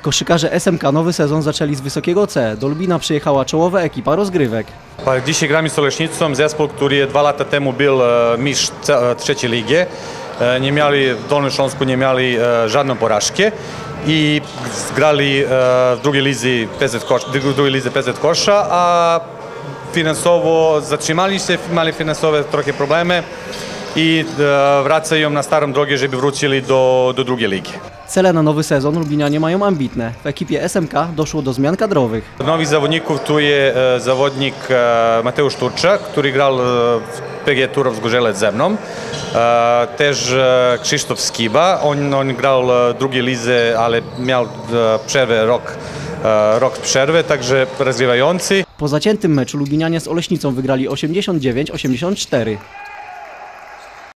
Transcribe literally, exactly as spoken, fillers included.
Koszykarze S M K nowy sezon zaczęli z wysokiego C. Do Lubina przyjechała czołowa ekipa rozgrywek. Pa dzisiaj gramy z Olešnicom, zespół, który dwa lata temu był mistrz trzeciej ligi. Nie mieli, w Dolnym Śląsku nie mieli żadną porażkę i grali w drugiej lidze P Z Kosz, w drugiej lidze P Z Kosza, a finansowo zatrzymali się, mieli finansowe trochę problemy i wracają na starą drogę, żeby wrócili do, do drugiej ligi. Cele na nowy sezon Lubinianie mają ambitne. W ekipie S M K doszło do zmian kadrowych. Nowych zawodników tu jest zawodnik Mateusz Turczak, który grał w P G Turów Zgorzelec ze mną. Też Krzysztof Skiba, on, on grał w drugiej lidze, ale miał przerwę rok, rok przerwy, także rozgrywający. Po zaciętym meczu Lubinianie z Oleśnicą wygrali osiemdziesiąt dziewięć osiemdziesiąt cztery.